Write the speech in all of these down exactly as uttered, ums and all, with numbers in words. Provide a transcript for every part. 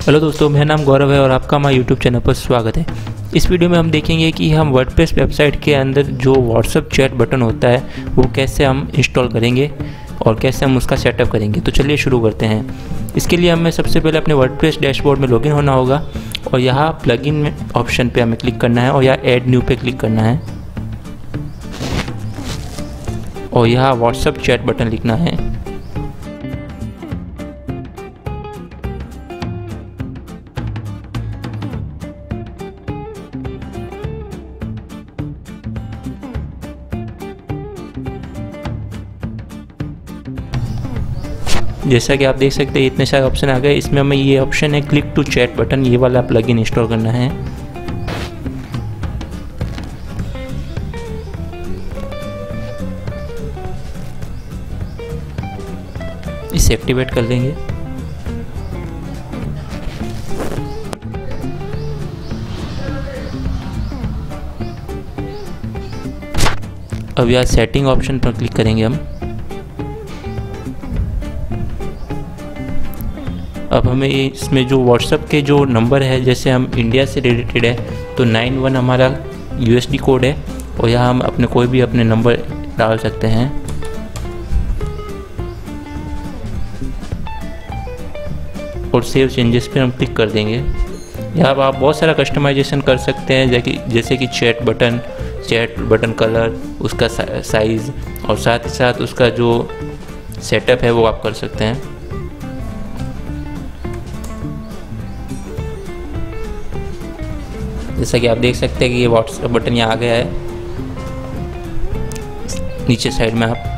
Hello दोस्तों, मेरा नाम गौरव है और आपका हमारे यूट्यूब चैनल पर स्वागत है। इस वीडियो में हम देखेंगे कि हम वर्डप्रेस वेबसाइट के अंदर जो व्हाट्सएप चैट बटन होता है वो कैसे हम इंस्टॉल करेंगे और कैसे हम उसका सेटअप करेंगे। तो चलिए शुरू करते हैं। इसके लिए हमें सबसे पहले अपने वर्डप्रेस डैशबोर्ड में लॉगिन होना होगा और यहाँ प्लगइन ऑप्शन पे हमें क्लिक करना है और यहाँ ऐड न्यू पे क्लिक करना है और यहाँ व्हाट्सएप चैट बटन लिखना है। जैसा कि आप देख सकते हैं इतने सारे ऑप्शन आ गए। इसमें हमें ये ऑप्शन है क्लिक टू चैट बटन, ये वाला प्लगइन इंस्टॉल करना है। इसे एक्टिवेट कर लेंगे। अब यहाँ सेटिंग ऑप्शन पर क्लिक करेंगे हम। अब हमें इसमें जो व्हाट्सएप के जो नंबर है, जैसे हम इंडिया से रिलेटेड है तो नाइन वन हमारा यूएसडी कोड है और यहाँ हम अपने कोई भी अपने नंबर डाल सकते हैं। और सेव चेंजेस पे हम क्लिक कर देंगे। यहाँ आप बहुत सारा कस्टमाइजेशन कर सकते हैं, जैसे जैसे कि chat button, chat button colour, उसका साइज़ और साथ ही साथ उसका जो सेटअप है वो आप कर सकते हैं। जैसा कि आप देख सकते हैं कि ये व्हाट्सएप बटन यहाँ आ गया है। नीचे साइड में आप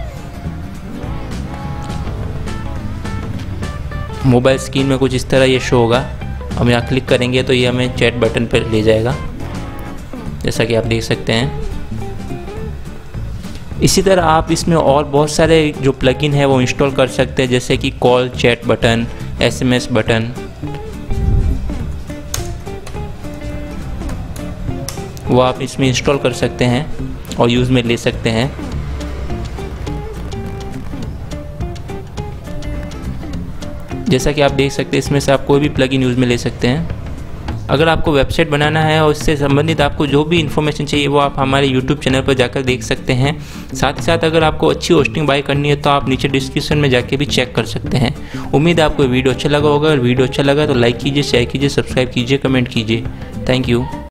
मोबाइल स्क्रीन में कुछ इस तरह ये शो होगा। हम यहाँ क्लिक करेंगे तो ये हमें चैट बटन पर ले जाएगा, जैसा कि आप देख सकते हैं। इसी तरह आप इसमें और बहुत सारे जो प्लगइन है वो इंस्टॉल कर सकते हैं, जैसे कि call chat button, SMS button, वो आप इसमें इंस्टॉल कर सकते हैं और यूज़ में ले सकते हैं। जैसा कि आप देख सकते हैं इसमें से आप कोई भी प्लगइन यूज़ में ले सकते हैं। अगर आपको वेबसाइट बनाना है और इससे संबंधित आपको जो भी इन्फॉर्मेशन चाहिए वो आप हमारे यूट्यूब चैनल पर जाकर देख सकते हैं। साथ ही साथ अगर आपको अच्छी होस्टिंग बाय करनी है तो आप नीचे डिस्क्रिप्शन में जाके भी चेक कर सकते हैं। उम्मीद है आपको वीडियो अच्छा लगा होगा। अगर वीडियो अच्छा लगा तो लाइक कीजिए, शेयर कीजिए, सब्सक्राइब कीजिए, कमेंट कीजिए। Thank you.